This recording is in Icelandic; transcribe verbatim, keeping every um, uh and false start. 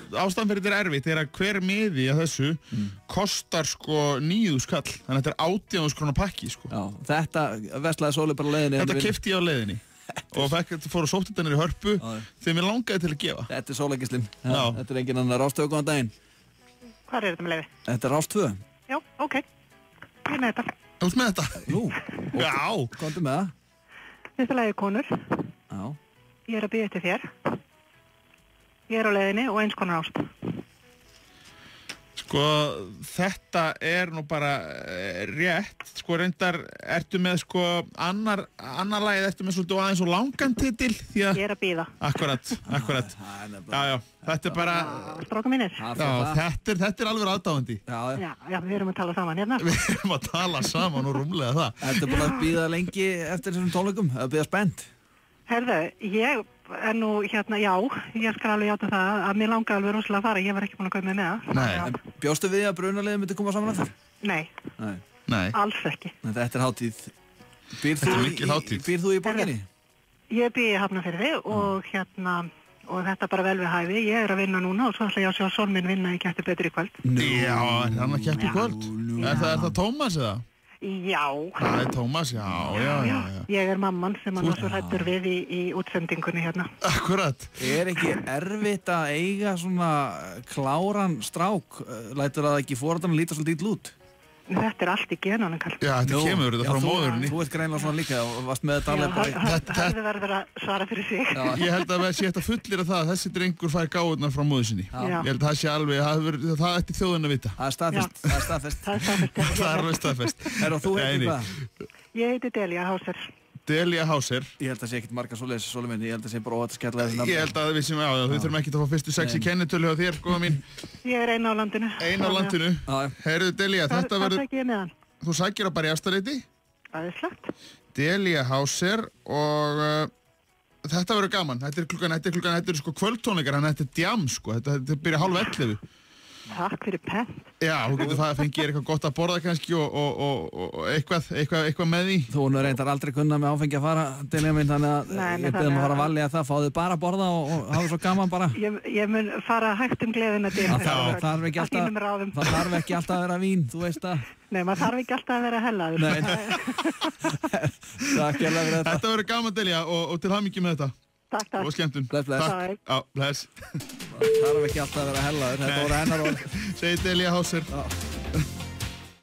ástæðan fyrir þetta er erfitt er að hver miði að þessu mm. kostar sko níu skall, þannig að þetta er átján þúsund króna pakki sko. Já, þetta verslaði Sóli bara á leiðinni. Þetta keypti ég á leiðinni og fekk, fór að sótt þetta niður í Hörpu þegar mér langaði til að gefa. Þetta er Sólagislinn, þetta er engin annar. Rástvö, góðan daginn. Hvað er þetta með leiði? Þetta er Rástvö. Já, ok, ég er með þetta. Þú ert með þetta? Nú, já. Hvað er með það? Þetta lagi konur. Já. Ég er að bíða eftir þér. Ég er á leiðinni og eins konar ást. Sko, þetta er nú bara rétt. Sko, reyndar, ertu með sko, annar, annar lagið ertu með svolítið aðeins og langan titil því að... Ég er að bíða. Akkurat, akkurat. Já, já, þetta er bara... Stráka mínir. Já, þetta er, þetta er alveg aðdáðandi. Já, já, já, við erum að tala saman hérna. Við erum að tala saman og rúmlega það. Þetta er bara að bíða lengi eftir þessum tónleikum, að bíða spennt. Herðu, ég er nú hérna, já, ég skal alveg játa það að mér langar alveg rosalega að fara, ég var ekki búin að kaupa mig með það. Nei. Bjóstu við að brunaliðið myndi koma saman aftur? Nei. Nei. Nei. Alls ekki. Þetta er hátíð. Býr þú, í, býr þú í borginni? Ég býr í Hafnarfirði og hérna, og þetta bara vel við hæfi. Ég er að vinna núna og svo ætla ég að sjá son minn vinna í Gettu betur í kvöld. Nú. Já, er hann að Gettu í kvöld? Nú. Er það, er það Tómas eða? Já. Það er Tómas, já, já, já, já, já. Ég er mamman sem hann var svo hræddur við í, í útsendingunni hérna. Akkurat. Er ekki erfitt að eiga svona kláran strák? Lætur það ekki foreldrarna líta svolítið illa út? Þetta er allt í genunum, Karl. Já, þetta kemur þetta frá móðurinni. Þú ert greinlega svona líka og varst með þetta alveg bara... Það verður að svara fyrir sig. Já. Ég held að það sé þetta fullira það að þessi drengur fær gáðurnar frá móður sinni. Já. Ég held að það sé alveg, það, verið, það ætti þjóðin að vita. Það er staðfest. Það er staðfest. Það er staðfest. Það er alveg staðfest. Er og þú heitir hvað? Ég heiti Delia Hauser. Delia Hauser. Ég held að sé ekkert marga svoleiðis, Sóli minn. Ég held að sé bara óhætt að skella þessi nafn. Ég held að við sem, já, við þurfum ekki að fá fyrstu sexi kennitölu á þér, góða mín. Ég er ein á landinu. Ein á landinu. Heyrðu, Delia, þetta verður... Það sækir ég með hann. Þú sækir á barjastaleiti. Æðislegt. Delia Hauser og uh, þetta verður gaman. Þetta er klukkan, þetta er klukkan, þetta er sko kvöldtónleikar, en þetta er djam, sko. Þetta, þetta byrja hálf ellefu. Takk fyrir penn. Já, þú getur það að fengið eitthvað gott að borða kannski og, og, og, og eitthvað, eitthvað, eitthvað með því. Þú nú reyndar aldrei kunna með áfengi að fara, Delia minn, þannig að Nei, ég beðum að fara að valja það, fáðu bara að borða og, og hafa svo gaman bara. Ég, ég mun fara hægt um gleðina til. Það þarf ekki alltaf, það þarf ekki alltaf að vera vín, þú veist það. Nei, maður þarf ekki alltaf að vera hellaður. Nei, takk ég alveg fyrir þetta. Þetta verður gaman, Delia, og, og til hamingju með þetta. Takk, takk. Og skemmtun. Bless, bless. Takk. Já, bless. Það þarf ekki alltaf að vera hellaður, þetta voru hennar orð. Segir Delia Hauser. Já.